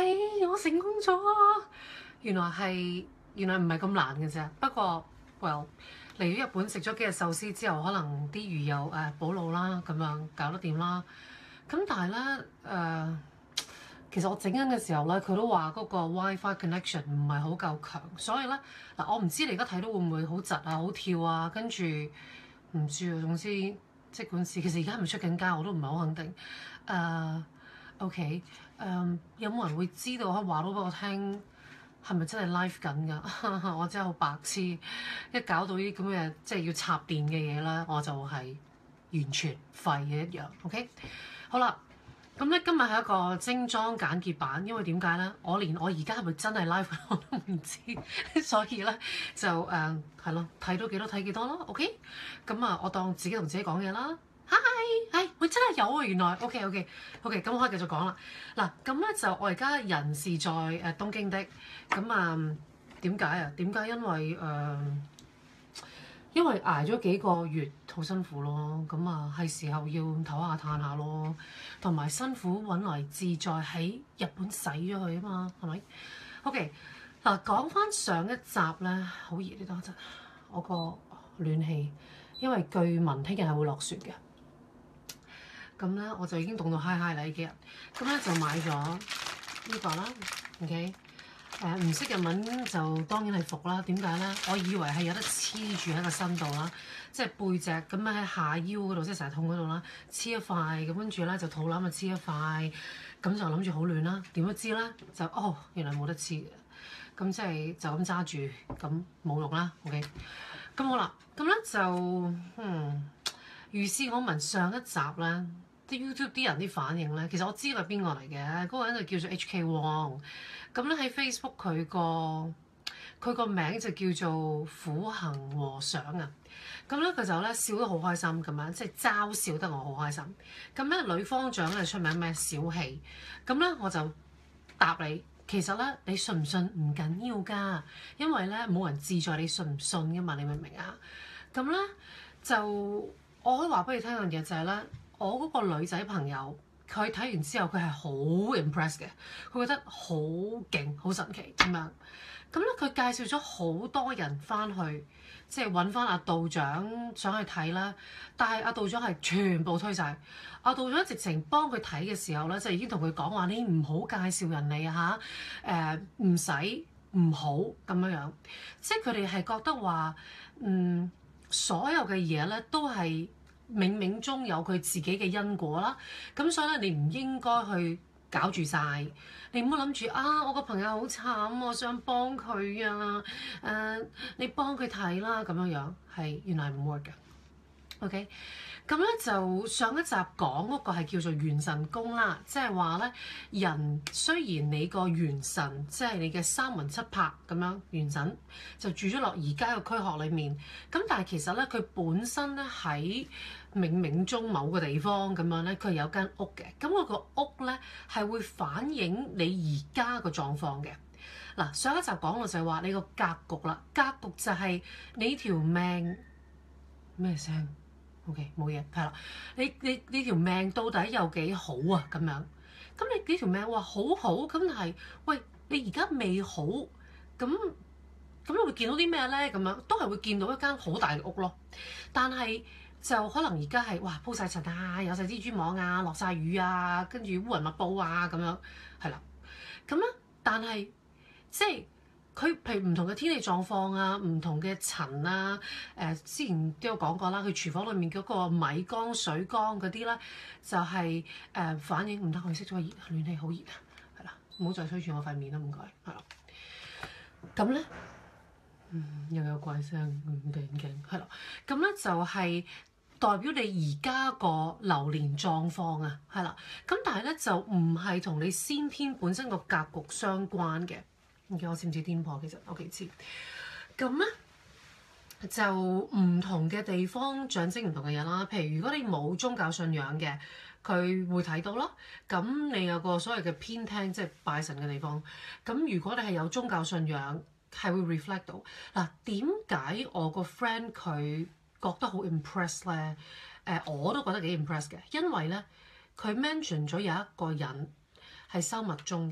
我成功咗啊！原來唔係咁難嘅啫。不過 well 嚟咗日本食咗幾日壽司之後，可能啲魚又補腦啦，咁樣搞得掂啦。咁但係咧其實我整緊嘅時候咧，佢都話嗰個 WiFi connection 唔係好夠強，所以咧嗱，我唔知你而家睇到會唔會好窒啊、好跳啊，跟住唔知啊。總之即管試。其實而家係咪出緊街我都唔係好肯定。OK，有冇人會知道可以話到俾我聽係咪真係 live 緊㗎？我真係好白痴，一搞到呢啲咁嘅即係要插電嘅嘢咧，我就係完全廢嘅一樣。OK， 好啦。咁咧今日係一個精裝簡潔版，因為點解咧？我連我而家係咪真係 live 我都唔知，所以咧就係咯，睇到幾多睇幾多咯。OK， 咁啊，我當自己同自己講嘢啦。Hi，喂真係有啊，原來 OK，咁我可以繼續講啦。嗱，咁咧就我而家人是在東京的，咁啊點解啊？點解？因為捱咗幾個月好辛苦咯，咁啊係時候要唞下嘆下咯，同埋辛苦揾來自在喺日本使咗佢啊嘛，係咪 ？OK， 嗱講翻上一集咧，好熱呢度陣，我個暖氣，因為據聞聽日係會落雪嘅，咁咧我就已經凍到嗨嗨啦呢幾日，咁咧就買咗呢個啦 ，OK。唔識日文就當然係服啦。點解咧？我以為係有得黐住喺個身度啦，即係背脊咁樣喺下腰嗰度，即係成日痛嗰度啦，黐一塊咁，跟住咧就肚腩就黐一塊，咁就諗住好暖啦。點都知咧就原來冇得黐嘅，咁即係就咁揸住，咁冇用啦。OK，咁好啦，咁咧就如是我聞上一集咧，啲 YouTube 啲人啲反應咧，其實我知佢係邊個嚟嘅，嗰個人就叫做 HK Wong。咁咧喺 Facebook 佢個名就叫做苦行和尚啊。咁咧佢就咧笑得好開心咁樣，即係嘲笑得我好開心。咁咧女方長咧出名咩小氣。咁咧我就答你，其實咧你信唔信唔緊要㗎，因為咧冇人志在你信唔信㗎嘛，你明唔明啊？咁咧就我可以話俾你聽樣嘢就係咧，我嗰個女仔朋友。佢睇完之後，佢係好 impress 嘅，佢覺得好勁、好神奇咁樣。咁咧，佢介紹咗好多人翻去，即係揾翻阿道長想去睇啦。但係阿道長係全部推晒。阿道長直情幫佢睇嘅時候咧，就已經同佢講話：你唔好介紹人嚟嚇，唔使唔好咁樣。即係佢哋係覺得話，所有嘅嘢咧都係。冥冥中有佢自己嘅因果啦，咁所以咧你唔應該去搞住晒，你唔好諗住我個朋友好慘，我想幫佢啊，你幫佢睇啦咁樣係原來唔 work 嘅。OK， 咁咧就上一集講嗰個係叫做元神宮啦，即係話咧人雖然你個元神即係你嘅三魂七魄咁樣元神就住咗落而家個軀殼裡面，咁但係其實咧佢本身咧喺冥冥中某個地方咁樣咧，佢有間屋嘅，咁嗰個屋咧係會反映你而家個狀況嘅。嗱，上一集講到就係話你個格局啦，格局就係你條命咩聲？OK， 冇嘢，係啦。你條命到底有幾好啊？咁樣，咁你呢條命話好好，咁係，喂，你而家未好，咁你會見到啲咩咧？咁樣都係會見到一間好大嘅屋咯。但係就可能而家係哇鋪晒塵啊，有晒蜘蛛網啊，落晒雨啊，跟住烏雲密布啊，咁樣係啦。咁咧，但係即係。佢譬如唔同嘅天氣狀況啊，唔同嘅塵啊，之前都有講過啦。佢廚房裏面嗰個米缸、水缸嗰啲咧，就係、反應唔得。我熄咗個暖氣，好熱啊，係啦，唔好再吹住我塊面啦，唔該，係啦。咁咧，又有怪聲，驚，係啦。咁咧就係代表你而家個流年狀況啊，係啦。咁但係咧就唔係同你先天本身個格局相關嘅。我知唔知癲婆？其實我幾知。咁咧就唔同嘅地方象徵唔同嘅嘢啦。譬如如果你冇宗教信仰嘅，佢會睇到咯。咁你有個所謂嘅偏廳，即係拜神嘅地方。咁如果你係有宗教信仰，係會 reflect 到。嗱，點解我個 friend 佢覺得好 impress 咧？我都覺得幾 impress 嘅，因為咧佢 mention 咗有一個人係收密宗嘅。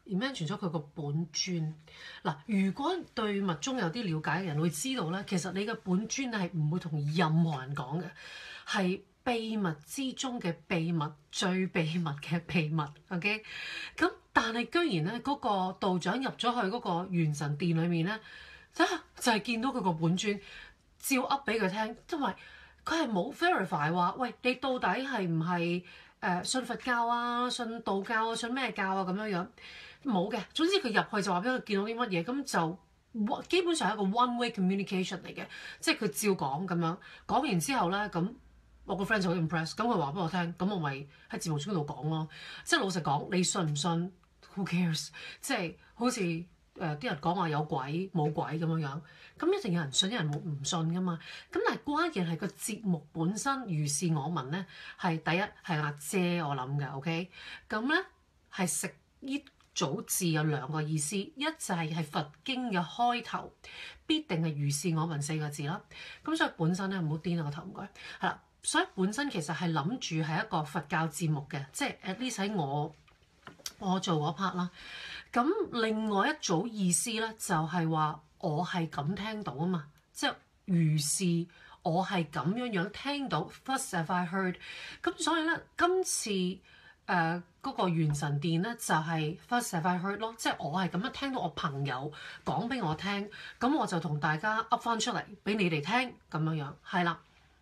imagine 咗佢個本尊。嗱，如果對密宗有啲了解嘅人會知道咧，其實你嘅本尊係唔會同任何人講嘅，係秘密之中嘅秘密，最秘密嘅秘密。OK， 咁但係居然咧嗰個道長入咗去嗰個元神殿裏面咧，就係見到佢個本尊，照噏俾佢聽，因為佢係冇 verify 話，喂，你到底係唔係信佛教啊、信道教啊、信咩教啊咁樣樣，冇嘅。總之佢入去就話俾佢見到啲乜嘢，咁就基本上係一個 one way communication 嚟嘅，即係佢照講咁樣，講完之後咧，咁我個 friend 就好 impress，咁佢話俾我聽，咁我咪喺節目中度講咯。即係老實講，你信唔信 ？Who cares？即係好似啲人講話有鬼冇鬼咁樣樣。咁一定有人信，有人唔信噶嘛。咁但係關鍵係個節目本身如是我聞咧，係第一係阿姐我諗嘅 ，OK。咁咧係食呢組字有兩個意思，一就係佛經嘅開頭，必定係如是我聞四個字啦。咁所以本身咧唔好癲啊個頭唔該，係啦。所以本身其實係諗住係一個佛教節目嘅，即係 at least 喺我做嗰 part 啦。咁另外一組意思咧就係話。我係咁聽到啊嘛，即係如是我係咁樣聽到 first have I heard， 咁所以咧今次嗰個元神殿咧就係 first have I heard 咯，即係我係咁樣聽到我朋友講俾我聽，咁我就同大家噏翻出嚟俾你哋聽咁樣，係啦。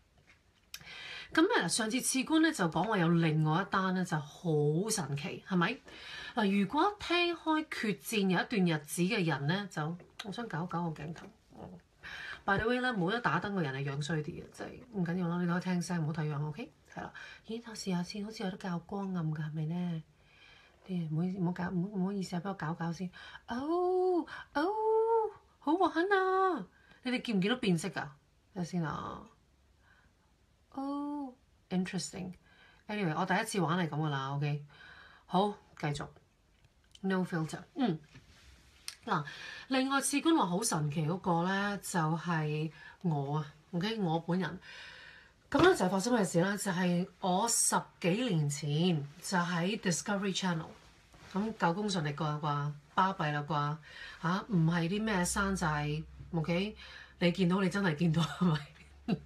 咁上次次官咧就講話有另外一單咧就好神奇，係咪？嗱，如果聽開決戰有一段日子嘅人咧，就我想搞個鏡頭。By the way 咧，冇得打燈嘅人係樣衰啲嘅，即係唔緊要啦，你可以聽聲，唔好睇樣 OK。係啦，咦？我試下先，好似有得較光暗㗎，係咪咧？唔好搞，唔好意思啊，俾我搞先。哦，好玩啊！你哋見唔見到變色㗎？睇下先啊。interesting。Anyway， 我第一次玩係咁㗎啦 ，OK。好，繼續。No filter。嗱，另外次官話好神奇嗰個咧，就係我啊，OK， 我本人。咁咧就係發生咩事咧？就係我10幾年前就喺 Discovery Channel， 咁九公順利過啩，巴閉啦啩嚇，唔係啲咩山寨 OK， 你見到你真係見到係咪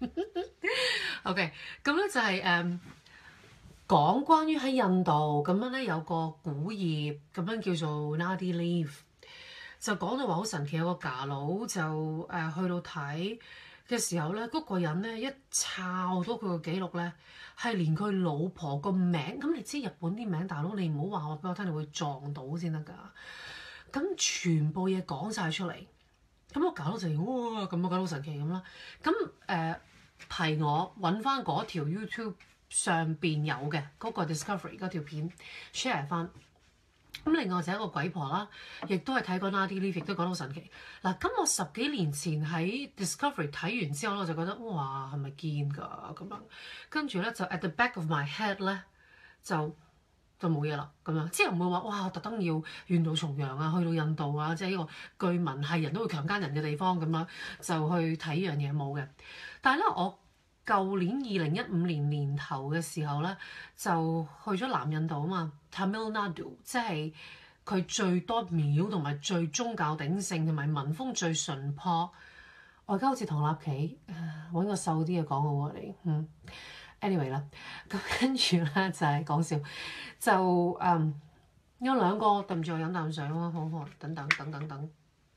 ？OK， 咁咧就係講關於喺印度咁樣咧有個古業咁樣叫做 Nadi Leaf， 就講到話好神奇，有個假佬就去到睇嘅時候咧，嗰個人咧一抄到佢個記錄咧，係連佢老婆個名，咁你知日本啲名大佬，你唔好話我俾我聽，你會撞到先得㗎。咁全部嘢講晒出嚟，咁我搞到就哇咁我搞到神奇咁啦。咁提我揾翻嗰條 YouTube 上邊有嘅嗰個 Discovery 嗰條片 share 翻。咁另外就係一個鬼婆啦，亦都係睇過 Nadi Leaf， 亦都講到神奇。嗱，咁我10幾年前喺 Discovery 睇完之後，我就覺得哇，係咪堅㗎咁樣？跟住咧就 at the back of my head 咧就冇嘢啦咁樣，即係唔會話哇特登要遠渡重洋啊，去到印度啊，即係呢個據聞係人都會強姦人嘅地方咁樣就去睇呢樣嘢冇嘅。但係咧我舊年2015年年頭嘅時候咧，就去咗南印度啊嘛 ，Tamil Nadu， 即係佢最多廟同埋最宗教鼎盛同埋民風最淳樸。我而家好似唐立奇，揾個瘦啲嘅講好喎你，anyway 啦，咁跟住咧就係講笑，就有兩個對唔住我飲啖水咯，好等等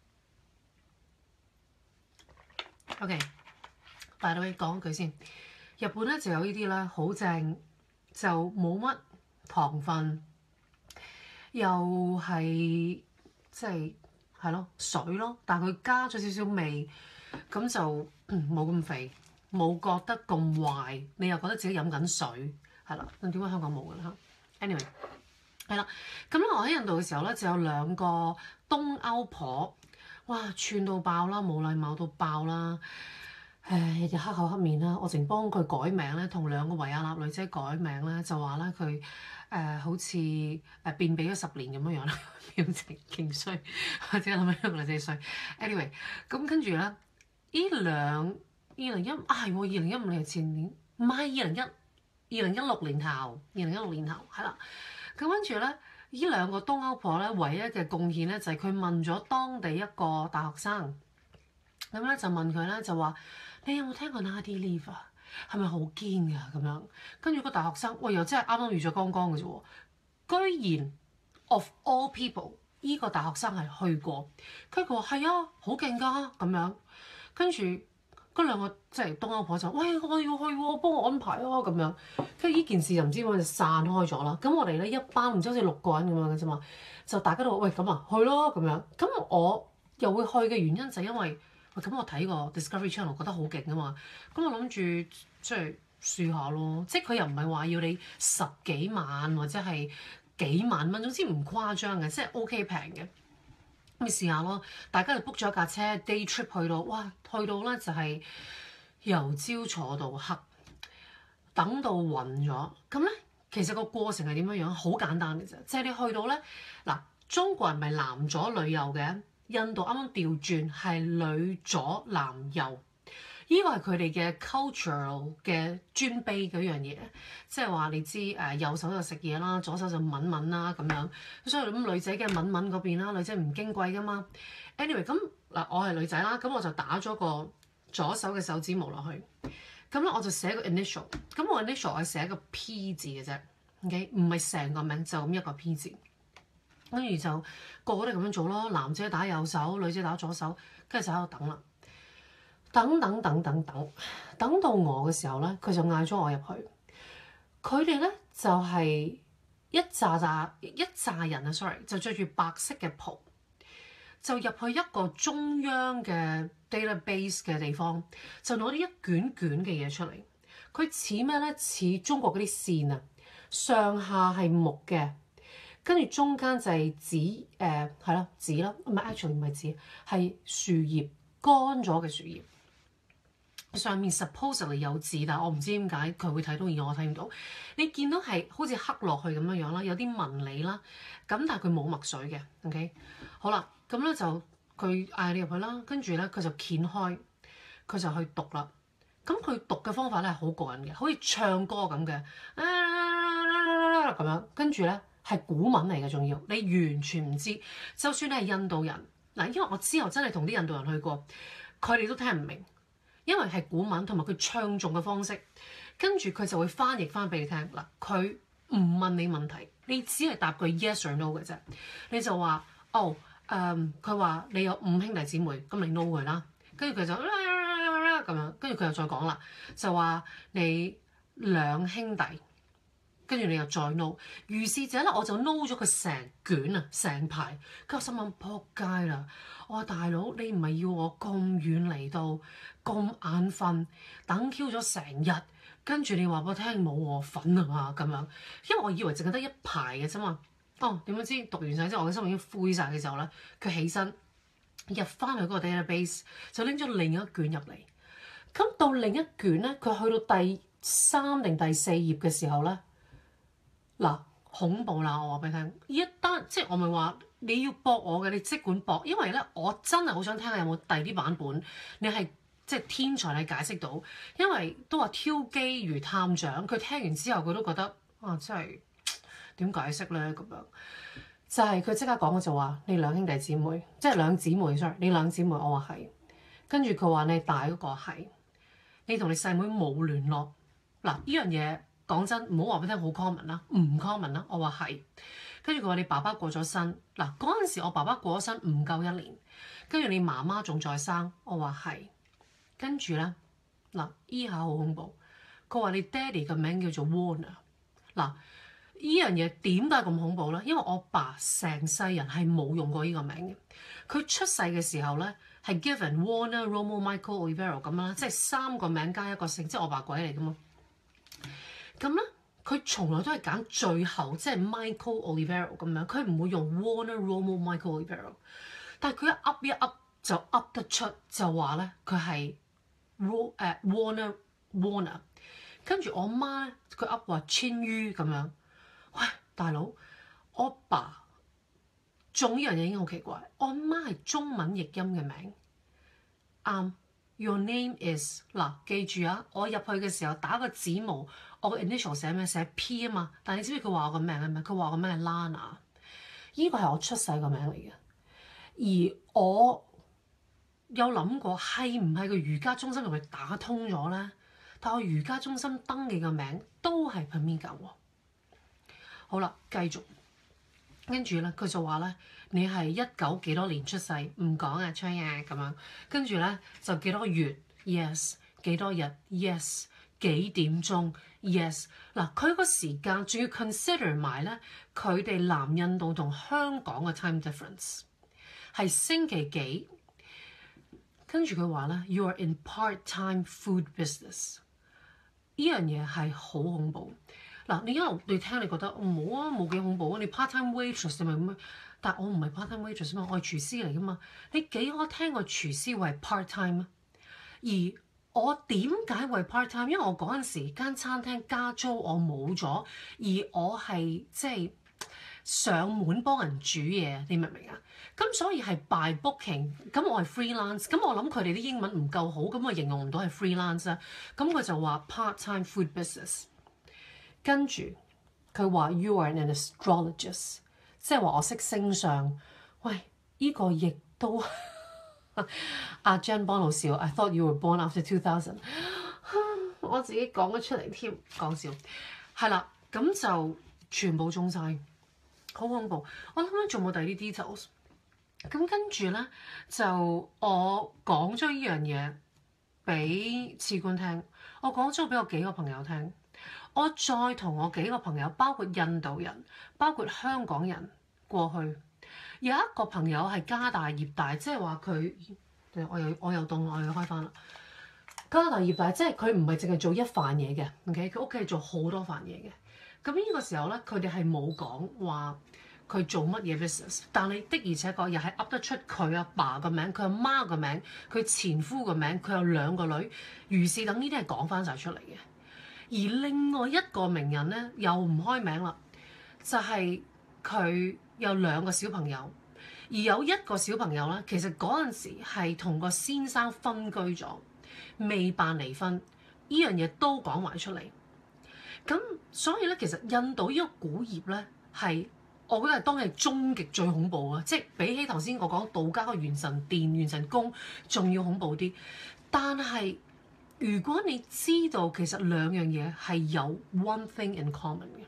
，OK。by the way 講句先，日本咧就有呢啲咧好正，就冇乜糖分，又係即係咯水咯，但係佢加咗少少味，咁就冇咁肥，冇覺得咁壞，你又覺得自己飲緊水，係啦。咁點解香港冇嘅咧？Anyway， 係啦，咁咧我喺印度嘅時候咧就有兩個東歐婆，哇串到爆啦，冇禮貌到爆啦。就黑口黑面啦，我淨幫佢改名咧，同兩個維也納女仔改名咧，就話咧佢好似便秘咗10年咁樣樣啦，表情勁衰，或者諗起兩個女仔衰。anyway， 咁跟住咧，係2015年前年，唔係2016年頭係啦。咁跟住咧， 呢兩個東歐婆咧，唯一嘅貢獻咧就係佢問咗當地一個大學生，咁咧就問佢咧就話：你有冇聽過 Nadi Leaf 啊？係咪好堅㗎咁樣？跟住個大學生，喂又真係啱啱遇咗剛剛嘅啫喎，居然 of all people，呢個大學生係去過，跟住佢話係啊，好勁㗎咁樣，跟住嗰兩個即係東歐婆就喂我要去喎，幫我安排啊咁樣，跟住呢件事就唔知點解就散開咗啦。咁我哋咧一班唔知好似6個人咁樣嘅啫嘛，就大家都話喂咁啊去咯咁樣，咁我又會去嘅原因就係因為。喂，咁我睇過 Discovery Channel 覺得好勁啊嘛，咁我諗住即係試下咯，即係佢又唔係話要你10幾萬或者係幾萬蚊，總之唔誇張嘅，即係 OK 平嘅，咁咪試下咯。大家就 book 咗一架車 day trip 去到，哇，去到咧就係由朝坐到黑，等到暈咗。咁咧其實個過程係點樣樣？好簡單嘅啫，即係你去到咧嗱，中國人咪男左女右嘅。印度啱啱調轉係女左男右，呢個係佢哋嘅 cultural 嘅尊卑嗰樣嘢，即係話你知右手就食嘢啦，左手就吻吻啦咁樣，所以咁女仔嘅吻吻嗰邊啦，女仔唔矜貴噶嘛。anyway 咁嗱，我係女仔啦，咁我就打咗個左手嘅手指模落去，咁咧我就寫個 initial，咁我 initial 係寫個 P 字嘅啫 ，OK， 唔係成個名，就咁一個 P 字。跟住就個個都咁樣做咯，男仔打右手，女仔打左手，跟住就喺度等啦，等到我嘅時候咧，佢就嗌咗我入去。佢哋咧就係一紮人啊 ，sorry， 就着住白色嘅袍，就入去一個中央嘅 database 嘅地方，就攞啲一卷卷嘅嘢出嚟。佢似咩咧？似中國嗰啲線啊，上下係木嘅。跟住中間就係紙，係咯紙啦，唔係 actually 唔係紙，係樹葉，乾咗嘅樹葉。上面 supposedly 有字，但係我唔知點解佢會睇到，而我睇唔到。你見到係好似刻落去咁樣樣啦，有啲紋理啦，咁但係佢冇墨水嘅。OK，好啦，咁咧就佢嗌你入去啦，跟住咧佢就掀開，佢就去讀啦。咁佢讀嘅方法咧係好過癮嘅，好似唱歌咁嘅，咁樣跟住咧。係古文嚟嘅，仲要你完全唔知。就算你係印度人嗱，因為我之後真係同啲印度人去過，佢哋都聽唔明，因為係古文同埋佢唱誦嘅方式，跟住佢就會翻譯翻俾你聽嗱。佢唔問你問題，你只係答句 yes or no 嘅啫。你就話哦，佢話你有5兄弟姊妹，咁你 no 佢啦。跟住佢就咁樣，跟住佢又再講啦，就話你2兄弟。跟住你又再 no， 於是者咧我就 no 咗佢成卷啊，成排。跟住我心諗撲街啦！我話大佬，你唔係要我咁遠嚟到咁眼瞓，等 Q 咗成日，跟住你話俾我聽冇我份啊嘛咁樣，因為我以為淨係得一排嘅啫嘛。哦，點樣知讀完晒之後，我嘅心已經灰晒嘅時候咧，佢起身入翻去嗰個 database 就拎咗另一卷入嚟。咁到另一卷咧，佢去到第3定第4頁嘅時候咧。嗱，恐怖啦！我話俾你聽，呢一單即係我咪話你要駁我嘅，你即管駁，因為咧我真係好想聽下有冇第二啲版本，你係即係天才你解釋到，因為都話挑機如探長，佢聽完之後佢都覺得啊，真係點解釋咧咁樣？就係佢即刻講嘅就話你2兄弟姊妹，即係2姊妹 sorry，你2姊妹，我話係，跟住佢話你大嗰個係，你同你細妹冇聯絡，嗱呢樣嘢。講真，唔好話俾你聽好 common 啦，唔 common 啦。我話係，跟住佢話你爸爸過咗身，嗱嗰陣時我爸爸過咗身唔夠1年，跟住你媽媽仲在生，我話係，跟住咧嗱依下好恐怖，佢話你爹哋嘅名叫做 Warner， 嗱呢樣嘢點解咁恐怖咧？因為我爸成世人係冇用過呢個名嘅，佢出世嘅時候咧係 given Warner Romo Michael Olivero 咁啦，即係3個名加1個姓，即係我爸鬼嚟噶嘛。咁咧，佢從來都係揀最後，即係 Michael Olivero 咁樣，佢唔會用 Warner Romo Michael Olivero。但係佢一噏就噏得出，就話咧佢係 Warner。跟住我媽咧，佢噏話千於咁樣。喂，大佬，我爸仲呢樣嘢已經好奇怪。我媽係中文譯音嘅名，啱。Your name is 嗱，記住啊！我入去嘅時候打個指模，我個 initial 寫咩？寫 P 啊嘛。但係你知唔知佢話我個名係咩？佢話我個名係 Lana。 呢個係我出世個名嚟嘅，而我有諗過係唔係個瑜伽中心係咪打通咗咧？但我瑜伽中心登記個名都係 Pamika 喎。好啦，繼續，跟住咧佢就話咧，你係19幾多年出世？唔講啊，吹啊咁樣。跟住咧就幾多月 ？Yes。幾多日 ？Yes。幾點鐘 ？Yes。嗱，佢個時間仲要 consider 埋咧，佢哋南印度同香港嘅 time difference 係星期幾？跟住佢話咧 ，You are in part-time food business。呢樣嘢係好恐怖。嗱，你一路你聽，你覺得冇啊，冇幾恐怖啊。你 part-time waitress 咪咁樣，但我唔係 part-time waitress 嘛，我係廚師嚟噶嘛。你幾可聽過廚師為 part-time 啊？而我點解為 part-time？ 因為我嗰陣時間餐廳加租我冇咗，而我係即係上門幫人煮嘢，你明唔明啊？咁所以係 by booking， 咁我係 freelance， 咁我諗佢哋啲英文唔夠好，咁我形容唔到係 freelance 啦。咁佢就話 part-time food business。跟住佢話 You are an astrologist， 即係話我識星相。喂，呢個亦都阿 Jan 幫老笑 I thought you were born after 2000。我自己講咗出嚟添，講笑。係啦，咁就全部中晒，好恐怖。我諗緊仲冇第二啲 details。咁跟住咧就我講咗呢樣嘢俾次官聽，我講咗俾我幾個朋友聽。我再同我幾個朋友，包括印度人，包括香港人過去。有一個朋友係家大業大，即係話佢，我又凍，我又開翻啦。家大業大，即係佢唔係淨係做一飯嘢嘅，OK？佢屋企係做好多飯嘢嘅。咁呢個時候咧，佢哋係冇講話佢做乜嘢 business， 但係的而且確又係噏得出佢阿爸個名、佢阿媽個名、佢前夫個名，佢有2個女，如是等呢啲係講翻晒出嚟嘅。而另外一個名人咧又唔開名啦，就係佢有2個小朋友，而有1個小朋友咧，其實嗰陣時係同個先生分居咗，未辦離婚，呢樣嘢都講埋出嚟。咁所以咧，其實印度呢個古業咧係，我覺得係當係終極最恐怖啊！即係比起頭先我講道家嘅元神殿、元神宮仲要恐怖啲，但係，如果你知道其實2樣嘢係有 one thing in common 嘅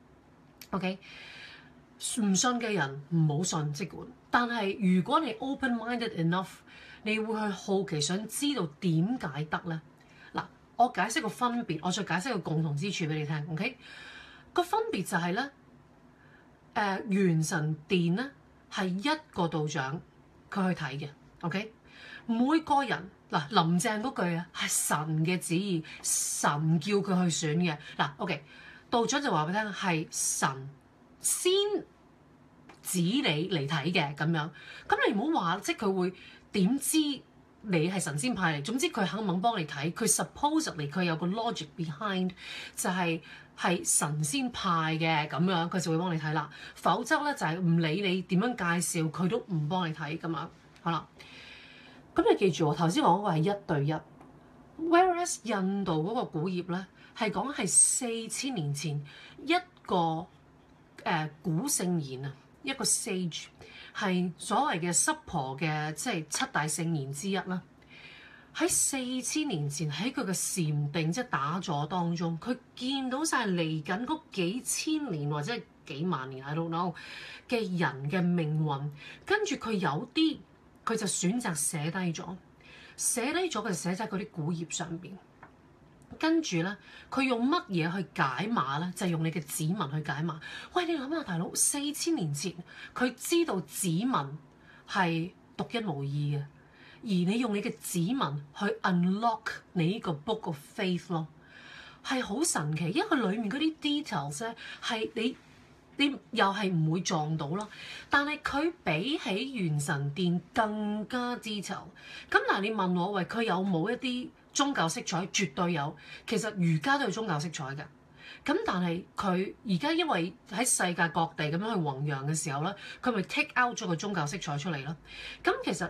，OK？ 唔信嘅人唔好信，即管。但係如果你 open-minded enough， 你會去好奇想知道點解得咧？嗱，我解釋個分別，我再解釋個共同之處俾你聽。OK？ 個分別就係咧，元神殿咧係1個道長佢去睇嘅。OK？ 每個人。嗱，林鄭嗰句啊，係神嘅旨意，神叫佢去選嘅。嗱，OK， 道長就話俾你聽，係神先指你嚟睇嘅咁樣。咁你唔好話，即係佢會點知你係神仙派嚟？總之佢肯唔肯幫你睇，佢 supposedly 佢有個 logic behind， 就係神仙派嘅咁樣，佢就會幫你睇啦。否則咧就係唔理你點樣介紹，佢都唔幫你睇咁樣。好啦。咁你記住我頭先講嗰個係1對1 ，whereas 印度嗰個古業咧係講係4000年前一個古聖賢啊，一個 sage 係所謂嘅濕婆嘅即係7大聖賢之一啦。喺4000年前喺佢嘅禪定即係打坐當中，佢見到晒嚟緊嗰幾千年或者係幾萬年 I don't know 嘅人嘅命運，跟住佢有啲。佢就選擇寫低咗，佢就寫喺嗰啲古頁上邊。跟住咧，佢用乜嘢去解碼咧？就係用你嘅指紋去解碼。喂，你諗下，大佬4000年前佢知道指紋係獨一無二嘅，而你用你嘅指紋去 unlock 你呢個 book of faith 咯，係好神奇。因為佢裡面嗰啲 details 咧係你又係唔會撞到咯，但係佢比起元神殿更加 detail。咁嗱，你問我喂，佢有冇一啲宗教色彩？絕對有。其實瑜伽都有宗教色彩㗎。咁但係佢而家因為喺世界各地咁樣去弘揚嘅時候咧，佢咪 take out 咗個宗教色彩出嚟咯。咁其實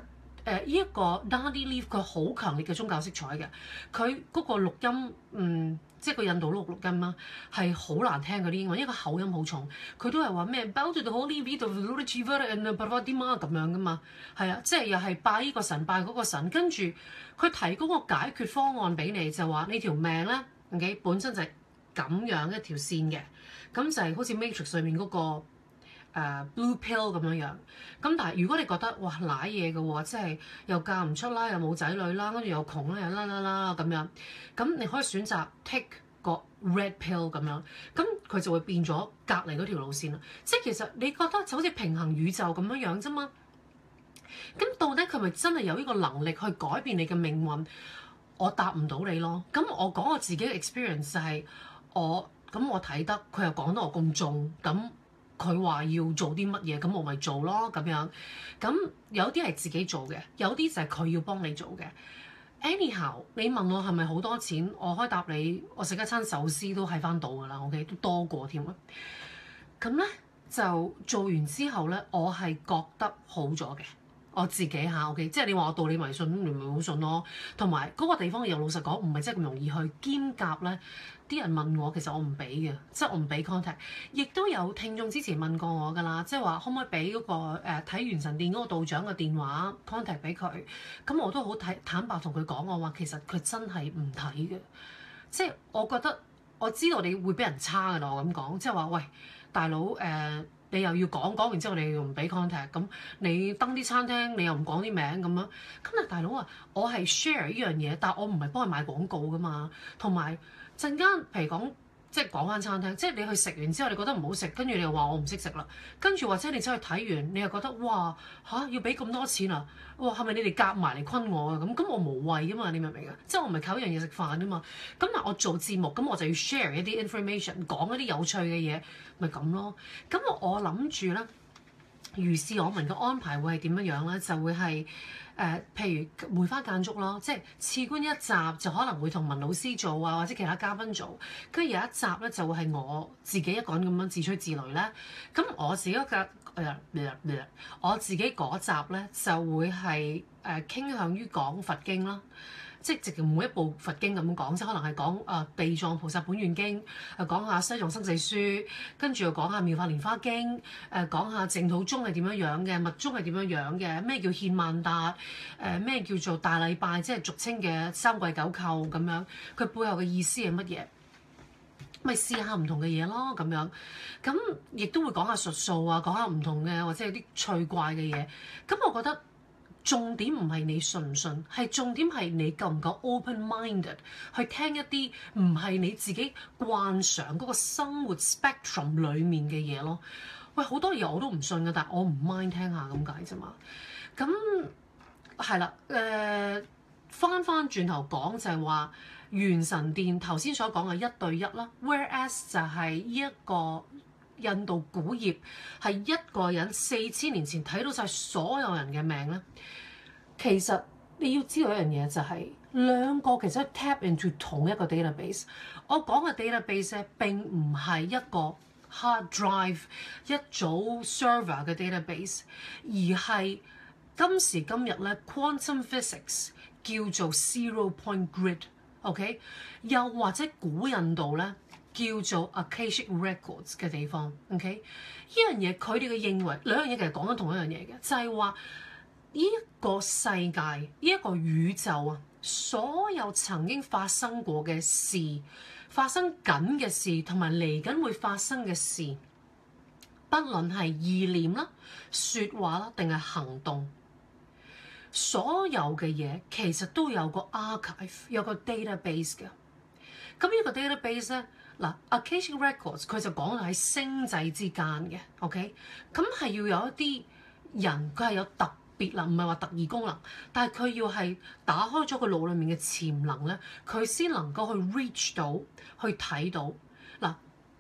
呢一個 Nadi Leaf 佢好強烈嘅宗教色彩嘅，佢嗰個錄音即係個印度錄音啦，係好難聽嗰啲英文，因為個口音好重，佢都係話咩 Bow to the holy feet of Lord Shiva and Parvati 咁樣噶嘛，係啊，即係又係拜呢個神拜嗰個神，跟住佢提供個解決方案俾你，就話你條命咧，OK 本身就係咁樣一條線嘅，咁就係好似 Matrix 上面嗰個。blue pill 咁樣樣，咁但係如果你覺得哇賴嘢嘅喎，即係又嫁唔出啦，又冇仔女啦，跟住又窮啦，又啦咁樣，咁你可以選擇 take 個 red pill 咁樣，咁佢就會變咗隔離嗰條路線啦。即係其實你覺得就好似平衡宇宙咁樣樣啫嘛。咁到底佢咪真係有呢個能力去改變你嘅命運？我答唔到你咯。咁我講我自己嘅 experience 就係我睇得佢又講得我咁重咁。佢話要做啲乜嘢，咁我咪做咯咁樣。咁有啲係自己做嘅，有啲就係佢要幫你做嘅。Anyhow，你問我係咪好多錢，我可以答你，我食一餐壽司都喺翻度㗎啦。OK，都多過添啊。咁咧就做完之後咧，我係覺得好咗嘅。我自己嚇 OK，即係你話我道理迷信，你咪好信咯。同埋嗰個地方又老實講，唔係真係咁容易去兼夾咧。啲人問我，其實我唔俾嘅，即係我唔俾 contact。亦都有聽眾之前問過我㗎啦，即係話可唔可以俾嗰個睇元神殿嗰個道長嘅電話 contact 俾佢？咁我都好坦白同佢講，我話其實佢真係唔睇嘅。即係我覺得我知道你會俾人差㗎啦，我咁講，即係話喂大佬你又要講完之後，你又唔俾 contact，咁你登啲餐廳，你又唔講啲名咁樣。咁但係大佬啊，我係 share 呢樣嘢，但係我唔係幫佢買廣告㗎嘛。同埋陣間，譬如講，即係講翻餐廳，即係你去食完之後，你覺得唔好食，跟住你又話我唔識食啦。跟住或者你走去睇完，你又覺得哇嚇要俾咁多錢啊！哇係咪你哋夾埋嚟昆我啊？咁我無謂㗎嘛，你明唔明啊？即係我唔係靠一樣嘢食飯㗎嘛。咁但係我做節目，咁我就要 share 一啲 information，講一啲有趣嘅嘢，咪咁咯。咁我諗住咧，如是我聞嘅安排會係點樣樣咧？就會係。譬如梅花間竹咯，即係次官一集就可能會同文老師做啊，或者其他嘉賓做，跟住有一集咧就會係我自己一個人咁樣自吹自擂咧。咁我自己我自己嗰集咧就會係傾向於講佛經啦。即係直情每一部佛經咁講，即係可能係講地藏菩薩本願經，講下西藏生死書，跟住又講下妙法蓮花經，講下淨土宗係點樣樣嘅，密宗係點樣樣嘅，咩叫獻萬達，咩叫做大禮拜，即係俗稱嘅三跪九叩咁樣，佢背後嘅意思係乜嘢？咪試下唔同嘅嘢咯，咁樣，咁亦都會講下術數啊，講下唔同嘅或者有啲趣怪嘅嘢，咁我覺得。重點唔係你信唔信，係重點係你夠唔夠 open-minded 去聽一啲唔係你自己慣常嗰個生活 spectrum 裡面嘅嘢咯。喂，好多嘢我都唔信㗎，但係我唔 mind 聽下咁解啫嘛。咁係啦，翻轉頭講就係話元神殿頭先所講嘅一對一啦 ，whereas 就係呢一個。印度古業係一個人4000年前睇到晒所有人嘅命咧，其實你要知道一樣嘢就係兩個其實 tap into 同一個 database。我講嘅 database 咧並唔係一個 hard drive 一組 server 嘅 database， 而係今時今日咧 quantum physics 叫做 zero point grid，OK？又或者古印度咧。叫做 Akashic Records 嘅地方 ，OK？ 呢樣嘢佢哋嘅認為兩樣嘢其實講緊同一樣嘢嘅，就係話呢一個世界、呢一個宇宙啊，所有曾經發生過嘅事、發生緊嘅事同埋嚟緊會發生嘅事，不論係意念啦、説話啦定係行動，所有嘅嘢其實都有個 archive， 有個 database 嘅。咁呢個 database 咧。嗱 Akashic Records 佢就講喺星際之間嘅 ，OK？ 咁係要有一啲人佢係有特別啦，唔係話特異功能，但係佢要係打開咗個腦裡面嘅潛能咧，佢先能夠去 reach 到，去睇到。嗱，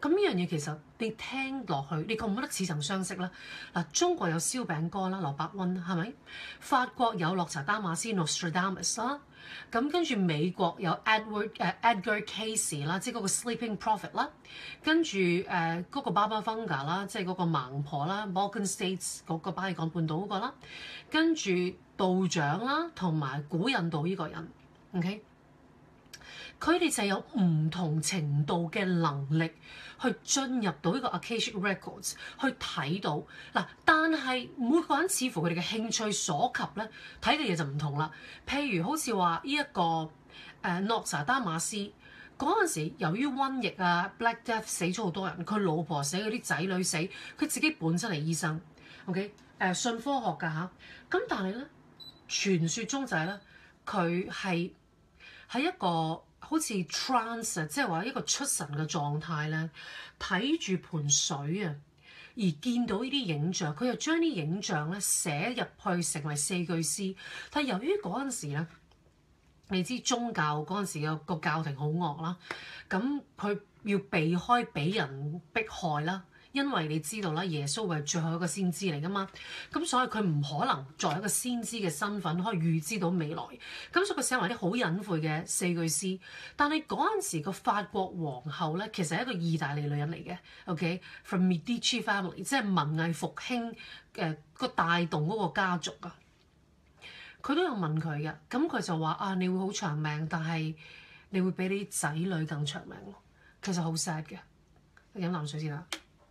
咁呢樣嘢其實你聽落去，你覺唔覺得似曾相識咧？嗱，中國有燒餅乾啦，劉伯溫係咪？法國有洛查丹馬斯 Nostradamus 啦，咁跟住美國有 Edgar Cayce 啦，即係嗰個 Sleeping Prophet 啦，跟住嗰個 Baba Vanga 啦，即係嗰個盲婆啦 ，Balkan States 嗰個巴爾幹半島嗰個啦，跟住道長啦，同埋古印度呢個人 ，OK。佢哋就有唔同程度嘅能力去進入到呢個 Akashic Records 去睇到嗱，但係每個人似乎佢哋嘅興趣所及咧，睇嘅嘢就唔同啦。譬如好似話呢一個諾查丹馬斯嗰陣時，由於瘟疫啊 Black Death 死咗好多人，佢老婆死，佢啲仔女死，佢自己本身係醫生 ，OK 信科學㗎嚇。咁但係咧，傳説中就係咧，佢係喺一個好似 trance 即係話一個出神嘅狀態咧，睇住盆水啊，而見到呢啲影像，佢又將啲影像咧寫入去成為4句詩。但係由於嗰陣時咧，你知宗教嗰陣時個教廷好惡啦，咁佢要避開俾人迫害啦。因為你知道啦，耶穌係最後一個先知嚟噶嘛，咁所以佢唔可能作為一個先知嘅身份可以預知到未來，咁所以佢寫埋啲好隱晦嘅4句詩。但係嗰陣時個法國皇后咧，其實係一個意大利女人嚟嘅 ，OK，from Medici family，即係文藝復興個帶動嗰個家族啊。佢都有問佢嘅，咁佢就話啊，你會好長命，但係你會比你仔女更長命咯。其實好 sad 嘅，飲啖水先啦。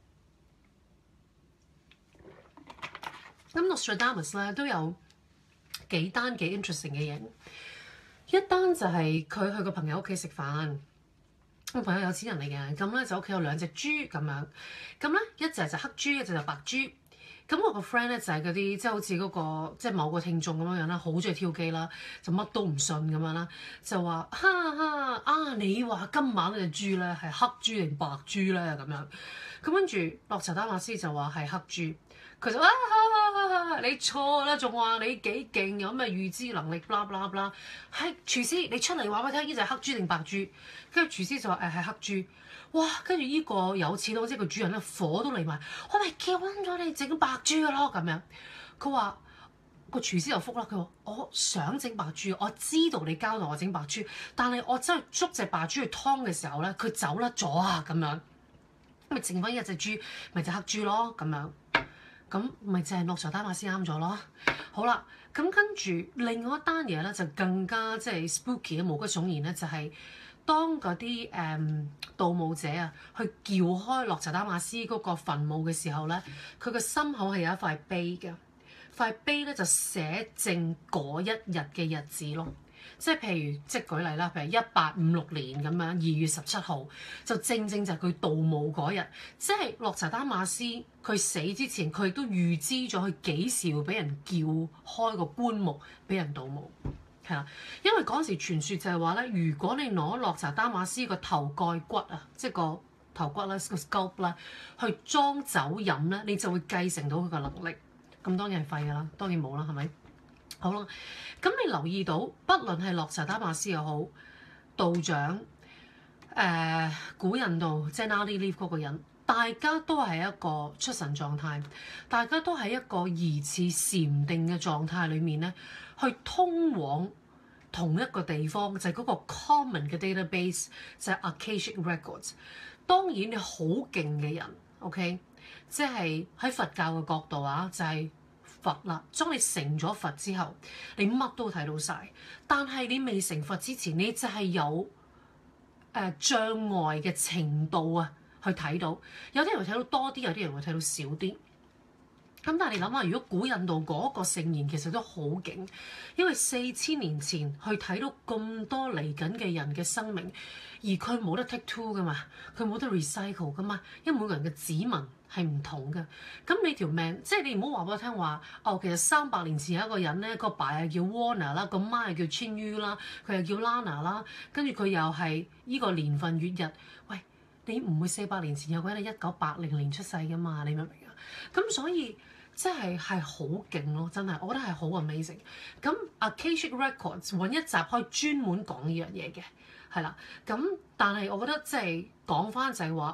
咁 Nostradamus 咧都有幾單幾 interesting 嘅嘢，一單就係佢去個朋友屋企食飯，個朋友有錢人嚟嘅，咁咧就屋企有2隻豬咁樣，咁咧一隻就黑豬，一隻就白豬。咁我個 friend 咧就係嗰啲即係好似嗰個即係某個聽眾咁樣樣啦，好中意挑機啦，就乜都唔信咁樣啦，就話哈哈啊，你話今晚嗰隻豬咧係黑豬定白豬咧咁樣，咁跟住洛查丹馬斯就話係黑豬，佢就你錯啦，仲話你幾勁，有咩預知能力，blah blah blah，係廚師你出嚟話俾我聽，呢隻係黑豬定白豬？跟住廚師就話係黑豬。哇！跟住呢個有錢佬即係個主人咧，火都嚟埋，我咪叫撚咗你整白豬嘅咯咁樣。佢話個廚師就覆啦，佢話我想整白豬，我知道你交代我整白豬，但係我真係捉隻白豬去劏嘅時候咧，佢走甩咗啊咁樣，咪剩翻一隻豬，咪就黑豬咯咁樣。咁咪就係諾查丹馬斯啱咗咯。好啦，咁跟住另外一單嘢咧就更加即係 spooky 嘅毛骨悚然咧，就係當嗰啲盜墓者啊去撬開諾查丹馬斯嗰個墳墓嘅時候咧，佢個心口係有一塊碑嘅，塊碑咧就寫正嗰一日嘅日子咯。即係譬如即係舉例啦，譬如1856年咁樣2月17號，就正正就係佢盜墓嗰日。即係諾查丹馬斯佢死之前，佢亦都預知咗佢幾時會俾人撬開個棺木，俾人盜墓。係啦，因為嗰陣時傳說就係話咧，如果你攞諾查丹馬斯個頭蓋骨啊，即係個頭骨啦，個 scalp 啦，去裝酒飲咧，你就會繼承到佢個能力。咁當然係廢㗎啦，當然冇啦，係咪？好啦，咁你留意到，不論係諾查丹馬斯又好，道長，古印度即係 Nadi Leaf 嗰個人，大家都係一個出神狀態，大家都係一個疑似禪定嘅狀態裏面咧，去通往同一個地方，就係嗰個 common 嘅 database，就係 Akashic Records。當然你好勁嘅人 ，OK， 即係喺佛教嘅角度啊，就係佛啦。當你成咗佛之後，你乜都睇到晒。但係你未成佛之前，你就係有障礙嘅程度啊，去睇到。有啲人會睇到多啲，有啲人會睇到少啲。咁但係你諗下，如果古印度嗰個聖賢其實都好勁，因為4000年前去睇到咁多嚟緊嘅人嘅生命，而佢冇得 take two 噶嘛，佢冇得 recycle 噶嘛，因為每個人嘅指紋係唔同嘅。咁你條命，即係你唔好話俾我聽話，哦，其實300年前有一個人咧，個爸係叫 Warner 啦，個媽係叫 Chinyu 啦，佢又叫 Lana 啦，跟住佢又係依個年份月日。喂，你唔會400年前有個人係1980年出世噶嘛？你明唔明啊？咁所以即係好勁咯，真係，我覺得係好 amazing。咁 Akashic Records 揾一集可以專門講呢樣嘢嘅，係啦。咁但係我覺得即係講翻就係話，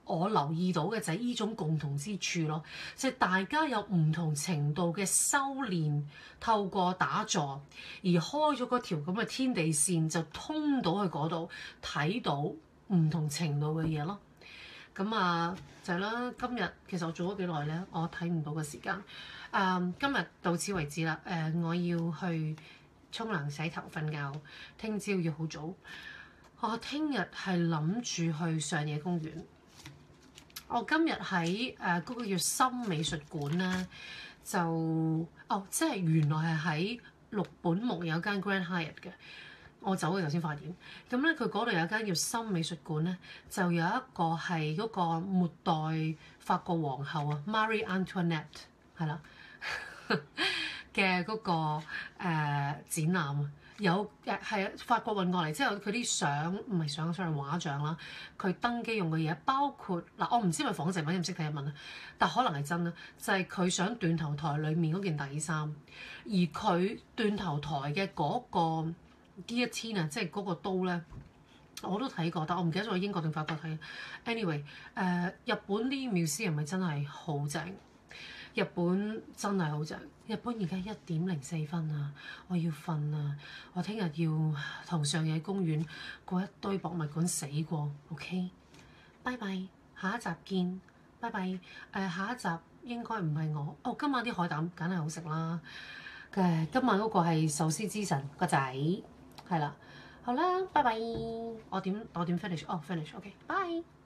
我留意到嘅就係呢種共同之處咯，即係大家有唔同程度嘅修練，透過打坐而開咗嗰條咁嘅天地線，就通到去嗰度睇到唔同程度嘅嘢咯。咁啊就係啦，今日其實我做咗幾耐咧，我睇唔到嘅時間。今日到此為止啦。我要去沖涼、洗頭、瞓覺，聽朝要好早。我聽日係諗住去上野公園。我今日喺嗰個叫森美術館咧，即係原來係喺六本木有間 Grand Hyatt 嘅。我走嘅時候先發現，咁咧佢嗰度有間叫森美術館咧，就有一個係嗰個末代法國皇后啊 Marie Antoinette 係啦嘅嗰個展覽啊。有係法國運過嚟，之後佢啲相唔係相，上畫像啦。佢登基用嘅嘢包括嗱，我唔知係咪仿製品，唔識睇日文啦，但可能係真啦。就係佢上斷頭台裡面嗰件底衫，而佢斷頭台嘅嗰個 guillotine 啊，即係嗰個刀咧，我都睇過，但我唔記得咗英國定法國睇。anyway，日本啲 museum 係咪真係好正？日本真係好正。日本而家1:04啊，我要瞓啊！我聽日要同上野公園過一堆博物館死過。OK，拜拜，下一集見，拜拜。下一集應該唔係我。哦，今晚啲海膽梗係好食啦。今晚嗰個係壽司之神個仔，係啦。好啦，拜拜。我點 finish？哦，finish。OK，bye。